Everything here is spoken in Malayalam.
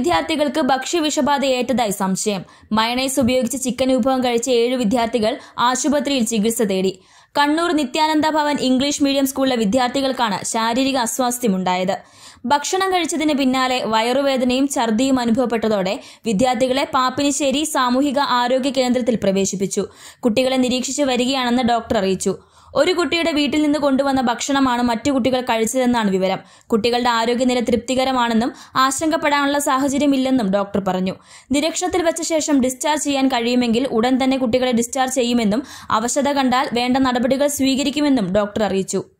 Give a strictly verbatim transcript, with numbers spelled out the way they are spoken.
വിദ്യാർത്ഥികൾക്ക് ഭക്ഷ്യവിഷബാധയേറ്റതായി സംശയം. മയണൈസ് ഉപയോഗിച്ച് ചിക്കൻ വിഭവം കഴിച്ച ഏഴ് വിദ്യാർത്ഥികൾ ആശുപത്രിയിൽ ചികിത്സ തേടി. കണ്ണൂർ നിത്യാനന്ദ ഭവൻ ഇംഗ്ലീഷ് മീഡിയം സ്കൂളിലെ വിദ്യാർത്ഥികൾക്കാണ് ശാരീരിക അസ്വാസ്ഥ്യമുണ്ടായത്. ഭക്ഷണം കഴിച്ചതിന് പിന്നാലെ വയറുവേദനയും ഛർദിയും അനുഭവപ്പെട്ടതോടെ വിദ്യാർത്ഥികളെ പാപ്പിനിശ്ശേരി സാമൂഹിക ആരോഗ്യ കേന്ദ്രത്തിൽ പ്രവേശിപ്പിച്ചു. കുട്ടികളെ നിരീക്ഷിച്ചു വരികയാണെന്ന് ഡോക്ടർ അറിയിച്ചു. ഒരു കുട്ടിയുടെ വീട്ടിൽ നിന്ന് കൊണ്ടുവന്ന ഭക്ഷണമാണ് മറ്റു കുട്ടികൾ കഴിച്ചതെന്നാണ് വിവരം. കുട്ടികളുടെ ആരോഗ്യനില തൃപ്തികരമാണെന്നും ആശങ്കപ്പെടാനുള്ള സാഹചര്യമില്ലെന്നും ഡോക്ടർ പറഞ്ഞു. നിരീക്ഷണത്തിൽ വെച്ച ശേഷം ഡിസ്ചാർജ് ചെയ്യാൻ കഴിയുമെങ്കിൽ ഉടൻ തന്നെ കുട്ടികളെ ഡിസ്ചാർജ് ചെയ്യുമെന്നും അവശത കണ്ടാൽ വേണ്ട നടപടികൾ സ്വീകരിക്കുമെന്നും ഡോക്ടർ അറിയിച്ചു.